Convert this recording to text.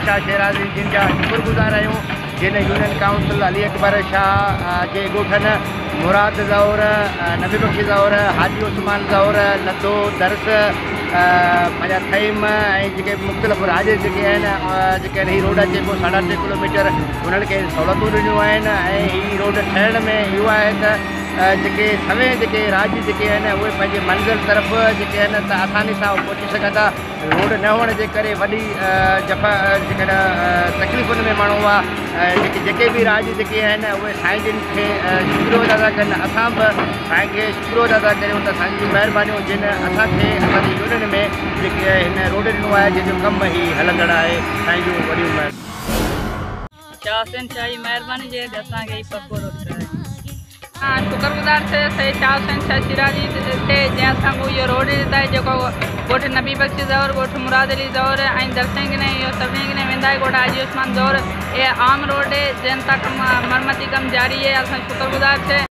शाह शेराज़ी जिन जा शुक्रगुज़ार आहियूं, जिन यूनियन काउंसिल अली अकबर शाह जे ॻोठनि मुराद ज़ौर, नबी बख्शी ज़ौर, हाजी उस्मान ज़ौर, लद्दो दर्स, पंहिंजा थईम ऐं जेके मुख़्तलिफ़ राज जेके आहिनि, जेके हीअ रोड अचे पोइ 3.5 किलोमीटर उन्हनि खे सहूलियतूं ॾिनियूं आहिनि। ऐं हीअ रोड ठहिण में इहो आहे त जेके सवें जेके राज जेके आहिनि उहे पंहिंजे मंज़िल तरफ़ जेके आहिनि त आसानी सां पहुची सघंदा। रोड न हुअण जे करे वॾी जफ़ा जेके तकलीफ़ुनि में माण्हू हुआ, जेके बि राज जेके आहिनि उहे साईं जिन खे शुक्रिया अदा कनि। असां बि साईं खे शुक्रिया अदा करियूं त साईं जी महिरबानियूं जिन असांखे असांजी यूनियन में जेके हिन रोड ॾिनो आहे, जंहिंजो कमु ई हलंदड़ आहे। साईं जूं वॾियूं शाही महिरबानी जे असांखे ई पको रोड करायो। शुक्रगुज़ार थे सही शाह शाह शिराज़ी थे जैं असांखे इहो रोड ॾिता आहे, जेको ॻोठ नबी बख्शी ज़ौर, ॻोठ मुराद अली ज़ौर ऐं दर्शन ने इहो सभिनी खे वेंदा आहे। ॻोठ हाजी उस्मान ज़ौर, ये आम रोड है, जन तक मरमती कम जारी है। असां शुक्रगुज़ार थे।